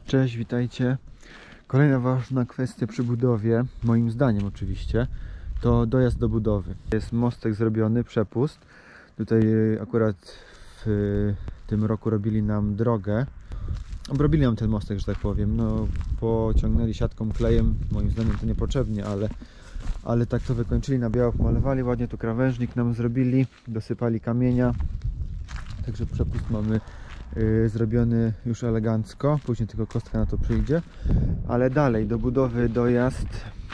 Cześć, witajcie. Kolejna ważna kwestia przy budowie, moim zdaniem oczywiście, to dojazd do budowy. Jest mostek zrobiony, przepust. Tutaj akurat w tym roku robili nam drogę. Obrobili nam ten mostek, że tak powiem. No, pociągnęli siatką, klejem, moim zdaniem to niepotrzebnie, ale tak to wykończyli, na biało pomalowali, ładnie tu krawężnik nam zrobili, dosypali kamienia. Także przepust mamy zrobiony już elegancko, później tylko kostka na to przyjdzie, ale dalej do budowy dojazd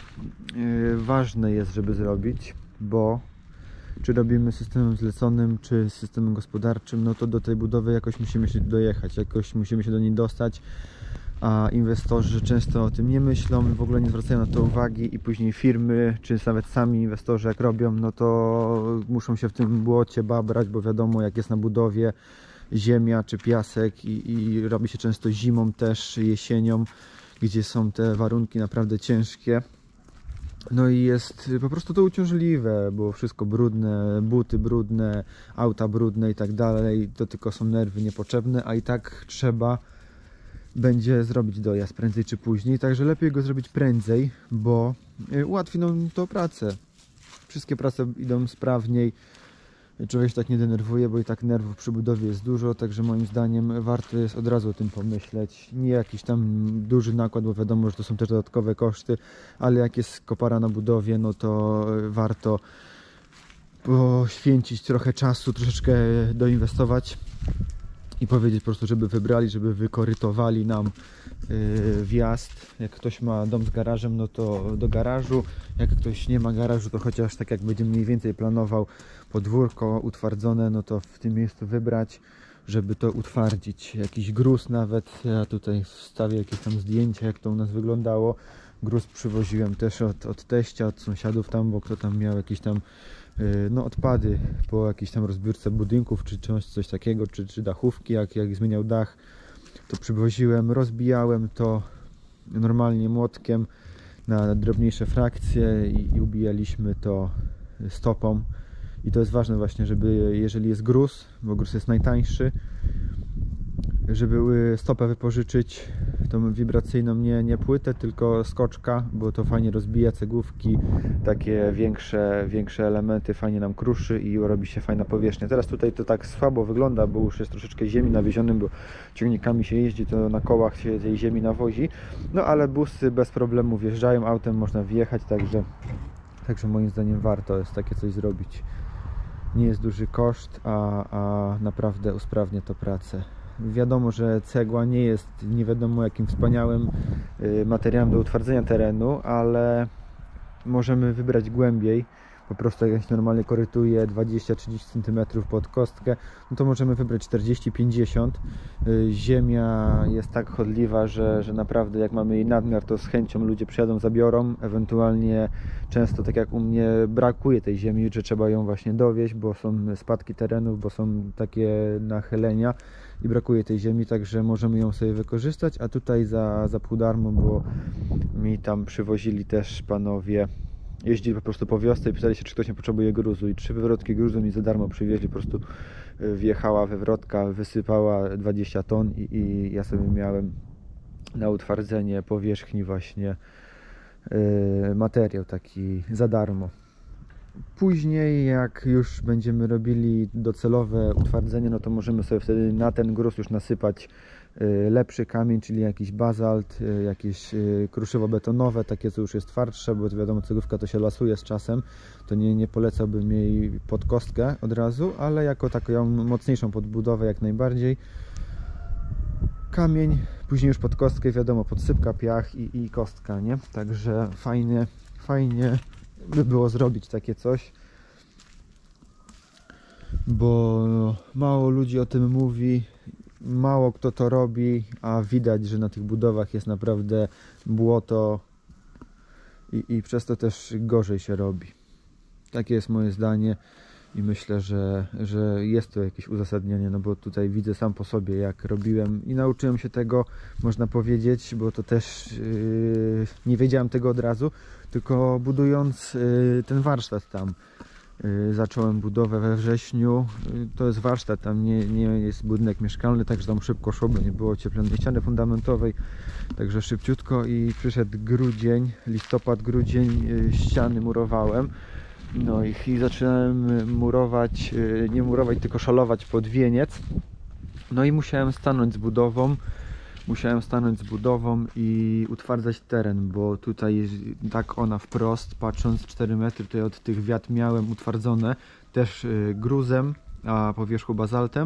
ważne jest, żeby zrobić, bo czy robimy systemem zleconym, czy systemem gospodarczym, no to do tej budowy jakoś musimy się dojechać, jakoś musimy się do niej dostać, a inwestorzy często o tym nie myślą, w ogóle nie zwracają na to uwagi i później firmy, czy nawet sami inwestorzy jak robią, no to muszą się w tym błocie babrać, bo wiadomo jak jest na budowie, ziemia czy piasek i robi się często zimą też, jesienią, gdzie są te warunki naprawdę ciężkie. No i jest po prostu to uciążliwe, bo wszystko brudne, buty brudne, auta brudne i tak dalej. To tylko są nerwy niepotrzebne, a i tak trzeba będzie zrobić dojazd prędzej czy później. Także lepiej go zrobić prędzej, bo ułatwi nam to pracę. Wszystkie prace idą sprawniej. Człowiek się tak nie denerwuje, bo i tak nerwów przy budowie jest dużo, także moim zdaniem warto jest od razu o tym pomyśleć. Nie jakiś tam duży nakład, bo wiadomo, że to są też dodatkowe koszty, ale jak jest kopara na budowie, no to warto poświęcić trochę czasu, troszeczkę doinwestować i powiedzieć po prostu, żeby wybrali, żeby wykorytowali nam wjazd. Jak ktoś ma dom z garażem, no to do garażu. Jak ktoś nie ma garażu, to chociaż tak jak będzie mniej więcej planował podwórko utwardzone, no to w tym miejscu wybrać, żeby to utwardzić. Jakiś gruz nawet. Ja tutaj wstawię jakieś tam zdjęcia, jak to u nas wyglądało. Gruz przywoziłem też od teścia, od sąsiadów tam, bo kto tam miał jakieś tam no, odpady po jakiejś tam rozbiórce budynków, czy coś takiego, czy dachówki, jak zmieniał dach, to przywoziłem, rozbijałem to normalnie młotkiem na drobniejsze frakcje i ubijaliśmy to stopą. I to jest ważne właśnie, żeby jeżeli jest gruz, bo gruz jest najtańszy, żeby stopę wypożyczyć, tą wibracyjną, nie płytę, tylko skoczka, bo to fajnie rozbija cegłówki, takie większe elementy, fajnie nam kruszy i robi się fajna powierzchnia. Teraz tutaj to tak słabo wygląda, bo już jest troszeczkę ziemi nawiezionym, bo ciągnikami się jeździ, to na kołach się tej ziemi nawozi, no ale busy bez problemu wjeżdżają, autem można wjechać, także moim zdaniem warto jest takie coś zrobić. Nie jest duży koszt, a naprawdę usprawnia to pracę. Wiadomo, że cegła nie jest nie wiadomo jakim wspaniałym materiałem do utwardzenia terenu, ale możemy wybrać głębiej. Po prostu jak się normalnie korytuje 20-30 cm pod kostkę, no to możemy wybrać 40-50. Ziemia jest tak chodliwa, że naprawdę jak mamy jej nadmiar, to z chęcią ludzie przyjadą, zabiorą. Ewentualnie często, tak jak u mnie, brakuje tej ziemi, że trzeba ją właśnie dowieźć, bo są spadki terenów, bo są takie nachylenia i brakuje tej ziemi, także możemy ją sobie wykorzystać, a tutaj za pół darmo, bo mi tam przywozili też panowie, jeździli po prostu po wiosce i pytali się, czy ktoś nie potrzebuje gruzu i 3 wywrotki gruzu mi za darmo przywieźli, po prostu wjechała wywrotka, wysypała 20 ton i ja sobie miałem na utwardzenie powierzchni właśnie materiał taki za darmo. Później jak już będziemy robili docelowe utwardzenie, no to możemy sobie wtedy na ten gruz już nasypać lepszy kamień, czyli jakiś bazalt, jakieś kruszywo betonowe, takie co już jest twardsze, bo wiadomo, cegłówka to się lasuje z czasem, to nie polecałbym jej pod kostkę od razu, ale jako taką mocniejszą podbudowę jak najbardziej. Kamień, później już pod kostkę, wiadomo, podsypka, piach i kostka, nie? Także fajnie by było zrobić takie coś, bo mało ludzi o tym mówi, mało kto to robi, a widać, że na tych budowach jest naprawdę błoto i przez to też gorzej się robi. Takie jest moje zdanie i myślę, że jest to jakieś uzasadnienie, no bo tutaj widzę sam po sobie, jak robiłem i nauczyłem się tego, można powiedzieć, bo to też nie wiedziałem tego od razu, tylko budując ten warsztat tam. Zacząłem budowę we wrześniu. To jest warsztat, tam nie jest budynek mieszkalny, także tam szybko szło, bo nie było ocieplonej ściany fundamentowej, także szybciutko. I przyszedł grudzień, listopad, grudzień, ściany murowałem. No i zaczynałem murować, nie murować, tylko szalować pod wieniec. No i musiałem stanąć z budową i utwardzać teren, bo tutaj tak ona wprost, patrząc 4 metry, tutaj od tych wiat miałem utwardzone też gruzem, a po wierzchu bazaltem.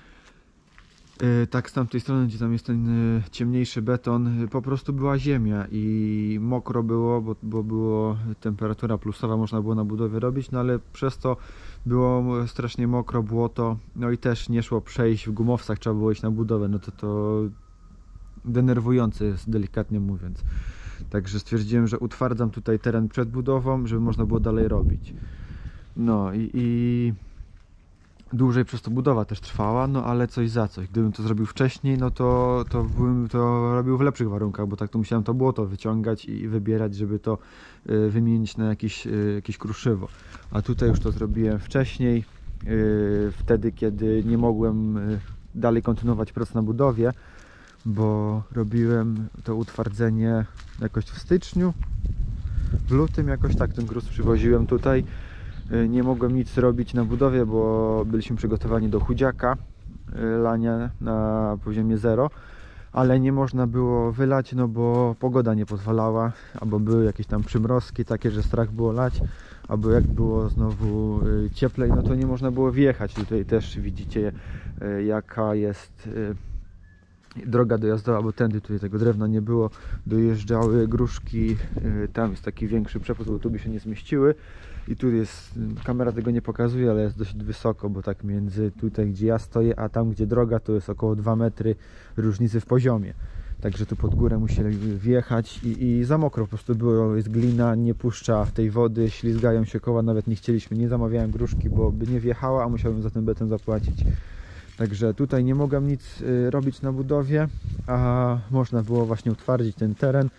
Tak z tamtej strony, gdzie tam jest ten ciemniejszy beton, po prostu była ziemia i mokro było, bo było temperatura plusowa, można było na budowie robić, no ale przez to było strasznie mokro, błoto, no i też nie szło przejść w gumowcach, trzeba było iść na budowę, no to denerwujące jest, delikatnie mówiąc. Także stwierdziłem, że utwardzam tutaj teren przed budową, żeby można było dalej robić. No i dłużej przez to budowa też trwała, no ale coś za coś. Gdybym to zrobił wcześniej, no to bym to robił w lepszych warunkach, bo tak to musiałem to błoto wyciągać i wybierać, żeby to wymienić na jakieś kruszywo. A tutaj już to zrobiłem wcześniej, wtedy kiedy nie mogłem dalej kontynuować prac na budowie, bo robiłem to utwardzenie jakoś w styczniu, w lutym jakoś tak ten gruz przywoziłem tutaj. Nie mogłem nic robić na budowie, bo byliśmy przygotowani do chudziaka, lania na poziomie 0, ale nie można było wylać, no bo pogoda nie pozwalała, albo były jakieś tam przymrozki takie, że strach było lać, albo jak było znowu cieplej, no to nie można było wjechać. Tutaj też widzicie, jaka jest droga dojazdowa, bo tędy tutaj tego drewna nie było, dojeżdżały gruszki, tam jest taki większy przepust, bo tu by się nie zmieściły i tu jest, kamera tego nie pokazuje, ale jest dość wysoko, bo tak między tutaj, gdzie ja stoję, a tam, gdzie droga, to jest około 2 metry różnicy w poziomie, także tu pod górę musieli wjechać i za mokro po prostu było, jest glina, nie puszcza tej wody, ślizgają się koła, nawet nie chcieliśmy, nie zamawiałem gruszki, bo by nie wjechała, a musiałbym za ten beton zapłacić. Także tutaj nie mogłem nic robić na budowie, a można było właśnie utwardzić ten teren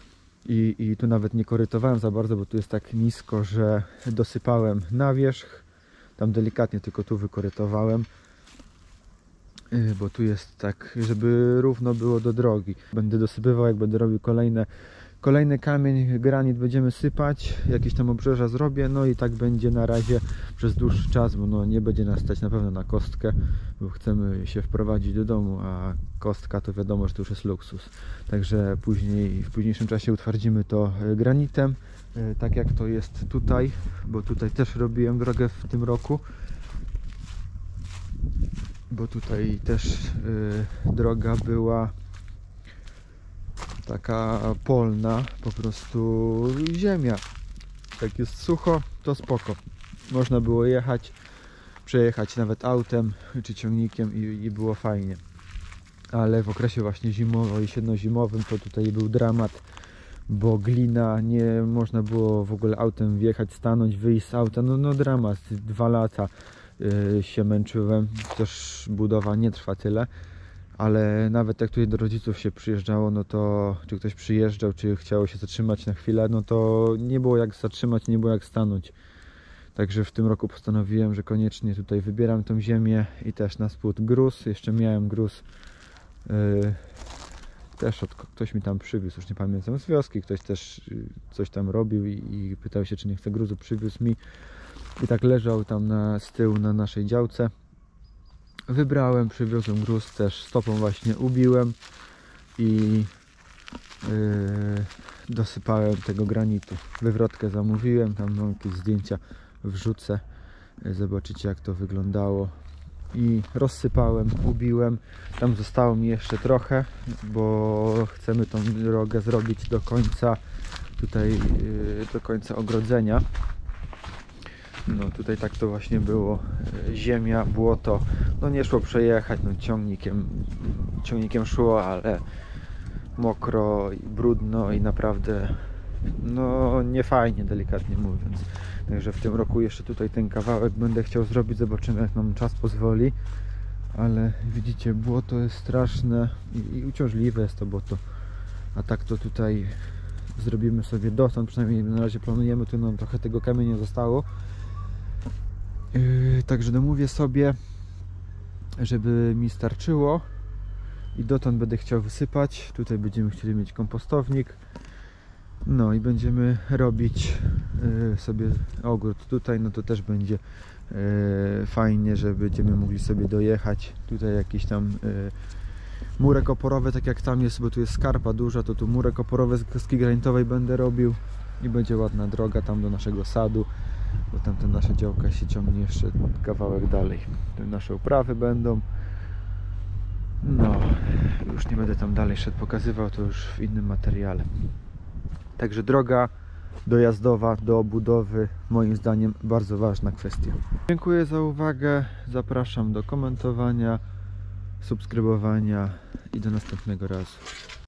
i tu nawet nie korytowałem za bardzo, bo tu jest tak nisko, że dosypałem na wierzch, tam delikatnie tylko tu wykorytowałem, bo tu jest tak, żeby równo było do drogi. Będę dosypywał, jak będę robił kolejny kamień, granit będziemy sypać, jakieś tam obrzeża zrobię, no i tak będzie na razie przez dłuższy czas, bo no nie będzie nas stać na pewno na kostkę, bo chcemy się wprowadzić do domu, a kostka to wiadomo, że to już jest luksus. Także w późniejszym czasie utwardzimy to granitem, tak jak to jest tutaj, bo tutaj też robiłem drogę w tym roku, bo tutaj też droga była taka polna, po prostu ziemia. Jak jest sucho, to spoko. Można było przejechać nawet autem czy ciągnikiem i było fajnie. Ale w okresie właśnie jesienno-zimowym to tutaj był dramat, bo glina, nie można było w ogóle autem wjechać, stanąć, wyjść z auta. No dramat, 2 lata się męczyłem. Też budowa nie trwa tyle. Ale nawet jak tutaj do rodziców się przyjeżdżało, no to czy ktoś przyjeżdżał, czy chciało się zatrzymać na chwilę, no to nie było jak zatrzymać, nie było jak stanąć. Także w tym roku postanowiłem, że koniecznie tutaj wybieram tą ziemię i też na spód gruz. Jeszcze miałem gruz, też ktoś mi tam przywiózł, już nie pamiętam, z wioski. Ktoś też coś tam robił i pytał się, czy nie chce gruzu, przywiózł mi. I tak leżał tam z tyłu na naszej działce. Wybrałem, przywiozłem gruz, też stopą właśnie ubiłem i dosypałem tego granitu. Wywrotkę zamówiłem, tam mam jakieś zdjęcia, wrzucę, zobaczycie jak to wyglądało. I rozsypałem, ubiłem, tam zostało mi jeszcze trochę, bo chcemy tą drogę zrobić do końca, tutaj do końca ogrodzenia. No tutaj tak to właśnie było, ziemia, błoto, no nie szło przejechać, no ciągnikiem szło, ale mokro i brudno i naprawdę no nie fajnie, delikatnie mówiąc. Także w tym roku jeszcze tutaj ten kawałek będę chciał zrobić, zobaczymy jak nam czas pozwoli, ale widzicie, błoto jest straszne i uciążliwe jest to błoto, a tak to tutaj zrobimy sobie dotąd, przynajmniej na razie planujemy, tu nam trochę tego kamienia zostało. Także domówię sobie, żeby mi starczyło i dotąd będę chciał wysypać. Tutaj będziemy chcieli mieć kompostownik. No i będziemy robić sobie ogród tutaj, no to też będzie fajnie, że będziemy mogli sobie dojechać. Tutaj jakieś tam murek oporowy, tak jak tam jest, bo tu jest skarpa duża, to tu murek oporowy z kostki granitowej będę robił i będzie ładna droga tam do naszego sadu, bo tamte nasze działka się ciągnie jeszcze kawałek dalej. Tu nasze uprawy będą. No, już nie będę tam dalej szedł, pokazywał, to już w innym materiale. Także droga dojazdowa do budowy, moim zdaniem bardzo ważna kwestia. Dziękuję za uwagę, zapraszam do komentowania, subskrybowania i do następnego razu.